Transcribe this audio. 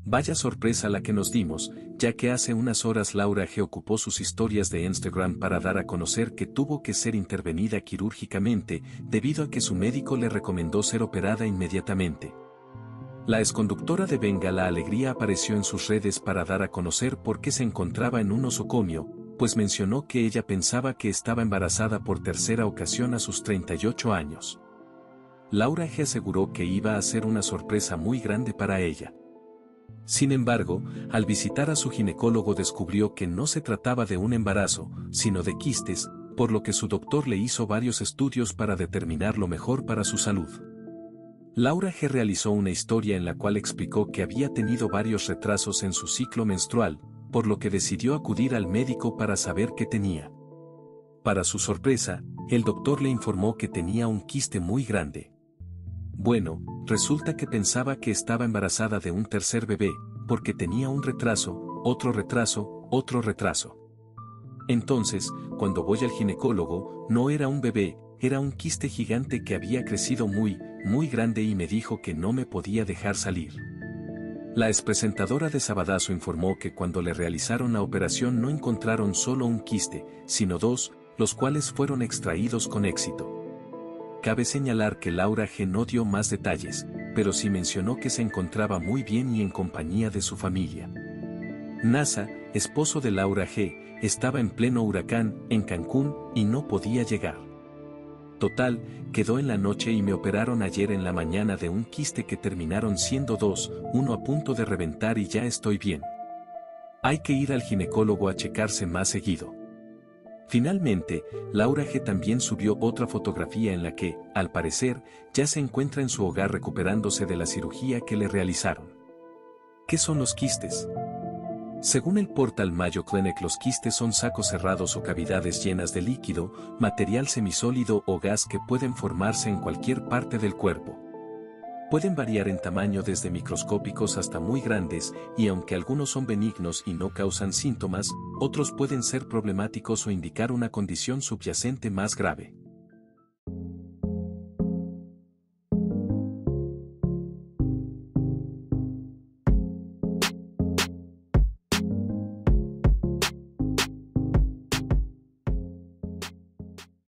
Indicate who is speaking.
Speaker 1: Vaya sorpresa la que nos dimos, ya que hace unas horas Laura G ocupó sus historias de Instagram para dar a conocer que tuvo que ser intervenida quirúrgicamente debido a que su médico le recomendó ser operada inmediatamente. La exconductora de Venga la Alegría apareció en sus redes para dar a conocer por qué se encontraba en un nosocomio, pues mencionó que ella pensaba que estaba embarazada por tercera ocasión a sus 38 años. Laura G aseguró que iba a ser una sorpresa muy grande para ella. Sin embargo, al visitar a su ginecólogo descubrió que no se trataba de un embarazo, sino de quistes, por lo que su doctor le hizo varios estudios para determinar lo mejor para su salud. Laura G realizó una historia en la cual explicó que había tenido varios retrasos en su ciclo menstrual, por lo que decidió acudir al médico para saber qué tenía. Para su sorpresa, el doctor le informó que tenía un quiste muy grande. Bueno, resulta que pensaba que estaba embarazada de un tercer bebé, porque tenía un retraso, otro retraso, otro retraso. Entonces, cuando voy al ginecólogo, no era un bebé, era un quiste gigante que había crecido muy, muy grande y me dijo que no me podía dejar salir. La expresentadora de Sabadazo informó que cuando le realizaron la operación no encontraron solo un quiste, sino dos, los cuales fueron extraídos con éxito. Cabe señalar que Laura G no dio más detalles, pero sí mencionó que se encontraba muy bien y en compañía de su familia. Nasa, esposo de Laura G, estaba en pleno huracán, en Cancún, y no podía llegar. Total, quedó en la noche y me operaron ayer en la mañana de un quiste que terminaron siendo dos, uno a punto de reventar y ya estoy bien. Hay que ir al ginecólogo a checarse más seguido. Finalmente, Laura G también subió otra fotografía en la que, al parecer, ya se encuentra en su hogar recuperándose de la cirugía que le realizaron. ¿Qué son los quistes? Según el portal Mayo Clinic, los quistes son sacos cerrados o cavidades llenas de líquido, material semisólido o gas que pueden formarse en cualquier parte del cuerpo. Pueden variar en tamaño desde microscópicos hasta muy grandes, y aunque algunos son benignos y no causan síntomas, otros pueden ser problemáticos o indicar una condición subyacente más grave.